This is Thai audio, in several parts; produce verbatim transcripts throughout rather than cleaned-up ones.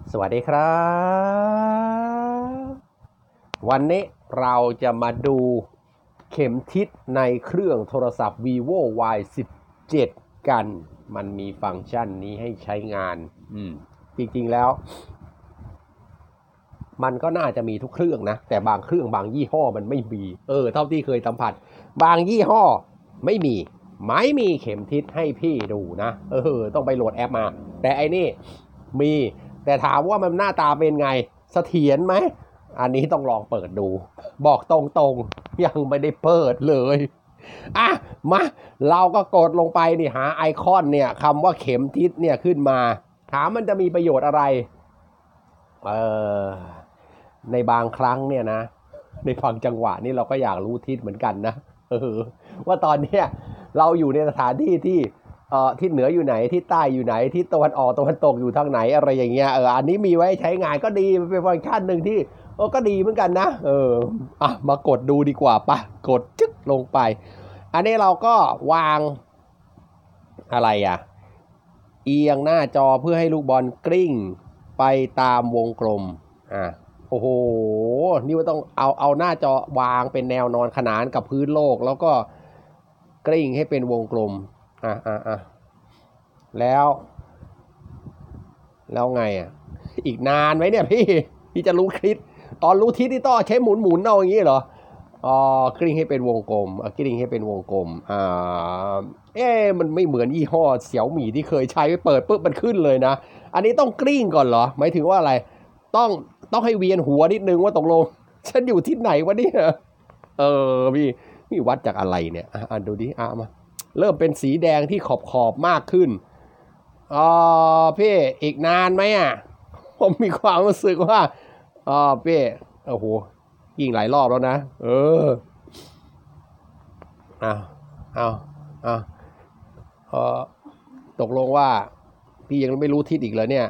สวัสดีครับ วันนี้เราจะมาดูเข็มทิศในเครื่องโทรศัพท์ vivo วาย สิบเจ็ด กัน มันมีฟังก์ชันนี้ให้ใช้งานอืมจริงๆแล้ว มันก็น่าจะมีทุกเครื่องนะ แต่บางเครื่องบางยี่ห้อมันไม่มี เออ เท่าที่เคยสัมผัส บางยี่ห้อไม่มี ไม่มีเข็มทิศให้พี่ดูนะ เออ ต้องไปโหลดแอปมา แต่ไอ้นี่มี แต่ถามว่ามันหน้าตาเป็นไง เสถียรไหม อันนี้ต้องลองเปิดดู บอกตรงๆ ยังไม่ได้เปิดเลย อ่ะ มา เราก็กดลงไปนี่หาไอคอนเนี่ยคำว่าเข็มทิศเนี่ยขึ้นมา ถามมันจะมีประโยชน์อะไร เออ ในบางครั้งเนี่ยนะ ในฟังจังหวะนี่เราก็อยากรู้ทิศเหมือนกันนะ เออ ว่าตอนเนี้ยเราอยู่ในสถานที่ที่เอ่อทิศเหนืออยู่ไหนทิศใต้อยู่ไหนทิศตะวันออกตะวันตกอยู่ทางไหนอะไรอย่างเงี้ย เออ อันนี้มีไว้ใช้งานก็ดีเป็นฟังก์ชันหนึ่งที่เออก็ดีเหมือนกันนะ เออ อ่ะมากดดูดีกว่าปะกดจึ๊กลงไป อันนี้เราก็วางอะไรอ่ะ เอียงหน้าจอเพื่อให้ลูกบอลกลิ้งไปตามวงกลม อ่ะ โอ้โห นี่ว่าต้องเอาเอาหน้าจอวางเป็นแนวนอนขนานกับพื้นโลกแล้วก็กลิ้งให้เป็นวงกลม อ่ะอ่ะอ่ะแล้ว แล้วไงอ่ะ อีกนานไหมเนี่ยพี่ พี่จะรู้ทิศตอนรู้ทิศที่ต้องใช้หมุนหมุนเอาอย่างนี้เหรอ อ๋อกลิ้งให้เป็นวงกลมกลิ้งให้เป็นวงกลม อ่า เอ๊มันไม่เหมือนยี่ห้อเสี่ยวหมี่ที่เคยใช้ไปเปิดปุ๊บมันขึ้นเลยนะ อันนี้ต้องกลิ้งก่อนเหรอ หมายถึงว่าอะไร ต้องต้องให้เวียนหัวนิดนึงว่าตกลงฉันอยู่ที่ไหนวะเนี่ย เออพี่พี่วัดจากอะไรเนี่ย อ่านดูดิ อ่ะมา เริ่มเป็นสีแดงที่ขอบขอบมากขึ้น อ๋อพี่อีกนานไหมอ่ะ ผมมีความรู้สึกว่าอ๋อพี่โอ้โหยิงหลายรอบแล้วนะ เออเอาเอาเอาเออตกลงว่าพี่ยังไม่รู้ทิศอีกเลยเนี่ย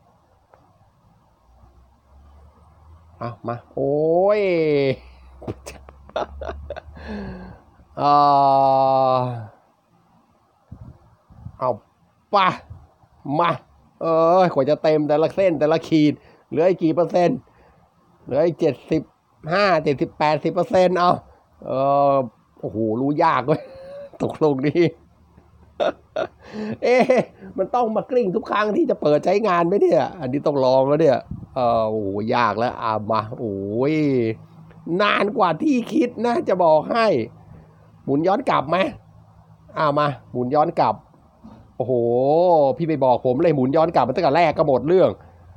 เอามา โอ้ยเออเอาป่ะมาเออกว่าจะเต็มแต่ละเส้นแต่ละขีดเหลืออีกกี่เปอร์เซ็นต์เหลืออีกเจ็ดสิบห้าเจ็ดสิบแปดสิบเปอร์เซ็นต์เอาเออโอ้โหรู้ยากเว้ยตกลงนี้เอ๊ะมันต้องมากลิ้งทุกครั้งที่จะเปิดใช้งานไหมเนี่ยอันนี้ต้องลองแล้วเนี่ยเออโอ้โหยากแล้วอ่ามาโอ้ยนานกว่าที่คิดนะจะบอกให้หมุนย้อนกลับไหมอ่ามาหมุนย้อนกลับโอ้โหพี่ไปบอกผมเลยหมุนย้อนกลับมาตั้งแต่แรกก็หมดเรื่อง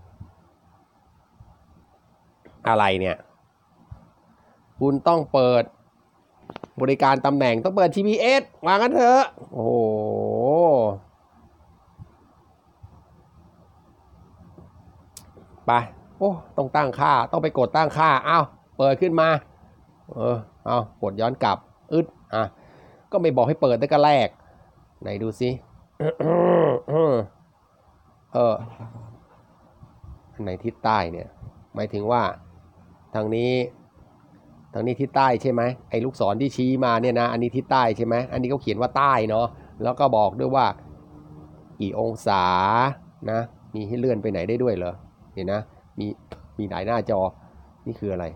อะไรเนี่ยคุณต้องเปิดบริการตำแหน่งต้องเปิด จี พี เอส วางกันเถอะโอ้โหไปโอ้ต้องตั้งค่าต้องไปกดตั้งค่าอ้าวเปิดขึ้นมาเออเอากดย้อนกลับอึดอ่ะก็ไม่บอกให้เปิดตั้งแต่แรกไหนดูสิเอออันไหนทิศใต้เนี่ยหมายถึงว่าทางนี้ทางนี้ทิศใต้ใช่ไหมไอ้ลูกศรที่ชี้มาเนี่ยนะอันนี้ทิศใต้ใช่ไหมอันนี้เขาเขียนว่าใต้เนาะแล้วก็บอกด้วยว่ากี่องศานะมีให้เลื่อนไปไหนได้ด้วยเหรอเห็นนะมีมีหลายหน้าจอนี่คืออะไร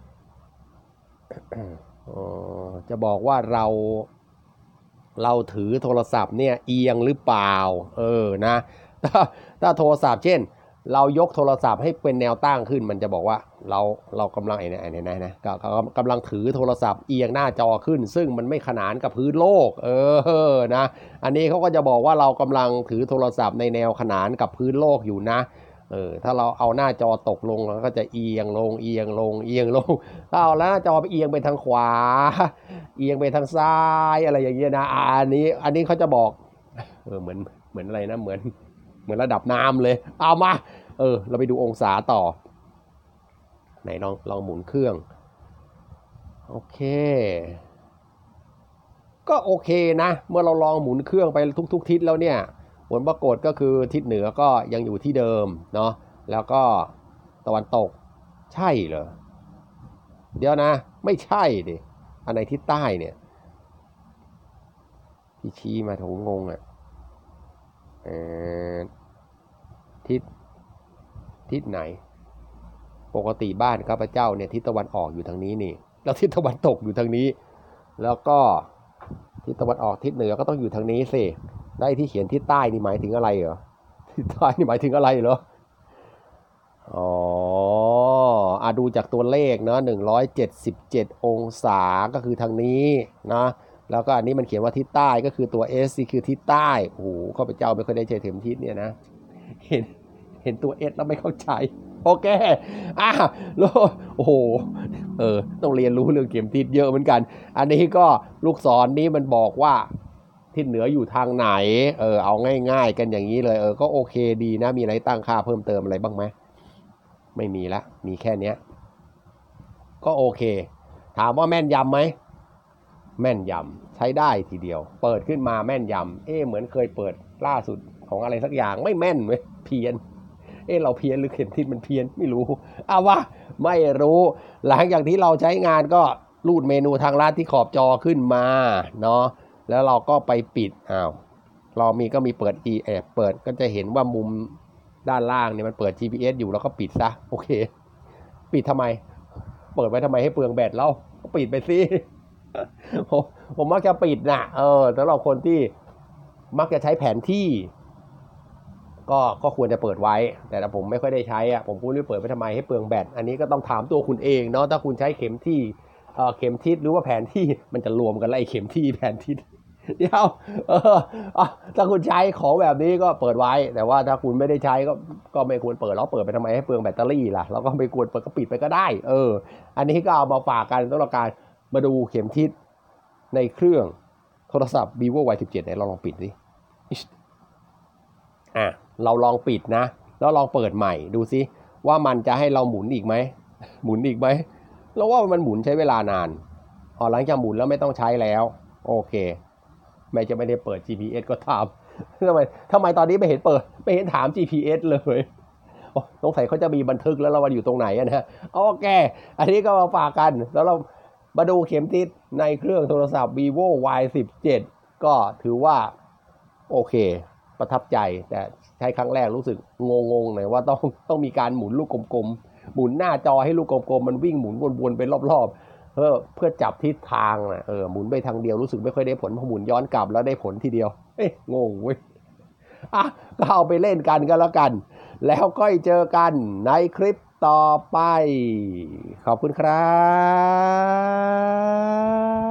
อ๋อจะบอกว่าเราเราถือโทรศัพท์เนี่ยเอียงหรือเปล่าเออนะถ้าถ้าโทรศัพท์เช่นเรายกโทรศัพท์ให้เป็นแนวตั้งขึ้นมันจะบอกว่าเราเรากำลังไอ้นี่ไอ้นี่นะนะก็กำลังถือโทรศัพท์เอียงหน้าจอขึ้นซึ่งมันไม่ขนานกับพื้นโลกเออนะอันนี้เขาก็จะบอกว่าเรากำลังถือโทรศัพท์ในแนวขนานกับพื้นโลกอยู่นะเออถ้าเราเอาหน้าจอตกลงแล้วก็จะเอียงลงเอียงลงเอียงลงถ้าเอาหน้าจอไปเอียงไปทางขวาเอียงไปทางซ้ายอะไรอย่างเงี้ยนะอันนี้อันนี้เขาจะบอกเออเหมือนเหมือนอะไรนะเหมือนเหมือนระดับน้ำเลยเอามาเออเราไปดูองศาต่อไหนลองลองหมุนเครื่องโอเคก็โอเคนะเมื่อเราลองหมุนเครื่องไปทุกๆทิศแล้วเนี่ยผลปรากฏก็คือทิศเหนือก็ยังอยู่ที่เดิมเนาะแล้วก็ตะวันตกใช่เหรอเดี๋ยวนะไม่ใช่ดิอันไหนทิศใต้เนี่ยที่ชี้มาผมงงอ่ะเออทิศทิศไหนปกติบ้านข้าพเจ้าเนี่ยทิศตะวันออกอยู่ทางนี้นี่แล้วทิศตะวันตกอยู่ทางนี้แล้วก็ทิศตะวันออกทิศเหนือก็ต้องอยู่ทางนี้สิได้ที่เขียนทิศใต้นี่หมายถึงอะไรเหรอทิศใต้นี่หมายถึงอะไรเหรออ๋ออาดูจากตัวเลขเนาะหนึ่งร้อยเจ็ดสิบเจ็ดองศาก็คือทางนี้นะแล้วก็อันนี้มันเขียนว่าทิศใต้ก็คือตัว S นี่คือทิศใต้โอ้โหข้าพเจ้าไม่เคยได้เจอเข็มทิศเนี่ยนะเห็นเห็นตัว S แล้วไม่เข้าใจโอเคอ่ะแล้วโอ้โหเออต้องเรียนรู้เรื่องเข็มทิศเยอะเหมือนกันอันนี้ก็ลูกศรนี้มันบอกว่าทิศเหนืออยู่ทางไหนเออเอาง่ายๆกันอย่างนี้เลยเออก็โอเคดีนะมีอะไรตั้งค่าเพิ่มเติมอะไรบ้างไหมไม่มีละมีแค่เนี้ยก็โอเคถามว่าแม่นยำไหมแม่นยำใช้ได้ทีเดียวเปิดขึ้นมาแม่นยำเอ๊ะเหมือนเคยเปิดล่าสุดของอะไรสักอย่างไม่แม่นเว้ยเพี้ยนเอ๊ะเราเพี้ยนหรือเข็มทิศมันเพี้ยนไม่รู้เอาว่าไม่รู้หลังจากที่เราใช้งานก็รูดเมนูทางลัดที่ขอบจอขึ้นมาเนาะแล้วเราก็ไปปิดอ้าวเรามีก็มีเปิด e แอบเปิดก็จะเห็นว่ามุมด้านล่างเนี่ยมันเปิด จี พี เอส อยู่แล้วก็ปิดซะโอเคปิดทำไมเปิดไว้ทำไมให้เปลืองแบตเราก็ปิดไปสิผมผมมักจะปิดนะเออสำหรับคนที่มักจะใช้แผนที่ก็ก็ควรจะเปิดไว้แต่ถ้าผมไม่ค่อยได้ใช้อ่ะผมพูดว่าเปิดไปทำไมให้เปลืองแบตอันนี้ก็ต้องถามตัวคุณเองเนาะถ้าคุณใช้เข็มที่เอ่อเข็มทิศหรือว่าแผนที่มันจะรวมกันไล่เข็มที่แผนทิศเดี๋ยวเออถ้าคุณใช้ของแบบนี้ก็เปิดไว้แต่ว่าถ้าคุณไม่ได้ใช้ก็ก็ไม่ควรเปิดแล้วเปิดไปทำไมให้เปลืองแบตเตอรี่ล่ะแล้วก็ไม่ควรเปิดก็ปิดไปก็ได้เอออันนี้ก็เอามาฝากกันสำหรับการมาดูเข็มทิศในเครื่องโทรศัพท์ vivo วาย สิบเจ็ด ไหนเราลองปิดดิอ่ะเราลองปิดนะแล้วลองเปิดใหม่ดูซิว่ามันจะให้เราหมุนอีกไหมหมุนอีกไหมเราว่ามันหมุนใช้เวลานานอ๋อหลังจากหมุนแล้วไม่ต้องใช้แล้วโอเคไม่จะไม่ได้เปิด จี พี เอส ก็ถามทำไมทำไมตอนนี้ไม่เห็นเปิดไม่เห็นถาม จี พี เอส เลยสงสัยเขาจะมีบันทึกแล้วเราวันอยู่ตรงไหนนะโอเคอันนี้ก็มาฝากกันแล้วเรามาดูเข็มทิศในเครื่องโทรศัพท์ vivo วาย สิบเจ็ด ก็ถือว่าโอเคประทับใจแต่ใช้ครั้งแรกรู้สึกงงๆหน่อยว่าต้องต้องมีการหมุนลูกกลมๆหมุนหน้าจอให้ลูกกลมๆมันวิ่งหมุนวนๆไปรอบๆเพื่อเพื่อจับทิศทางนะเออหมุนไปทางเดียวรู้สึกไม่ค่อยได้ผลพอหมุนย้อนกลับแล้วได้ผลทีเดียวเอ้ยงงเว้ยอ่ะก็เอาไปเล่นกันก็แล้วกันแล้วก็เจอกันในคลิปต่อไปขอบคุณครับ